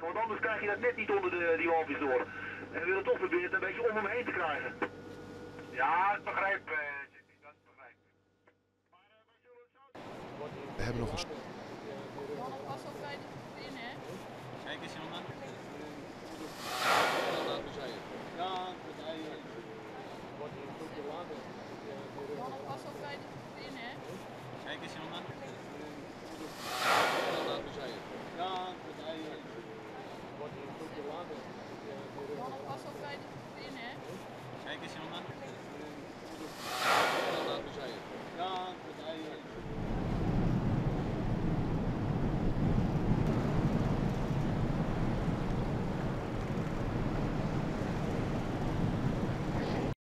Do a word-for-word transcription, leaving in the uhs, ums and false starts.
want anders krijg je dat net niet onder de, die walvis door. En we willen toch proberen het een beetje om hem heen te krijgen. Ja, ik begrijp, uh, Jimmy, dat begrijp ik. Maar uh, wij zullen het zo... We hebben nog een... Johan, pas op bij de in, hè? Kijk eens, Johan. Ja, dat hij wordt een stukje later. Johan, pas op bij de in, hè?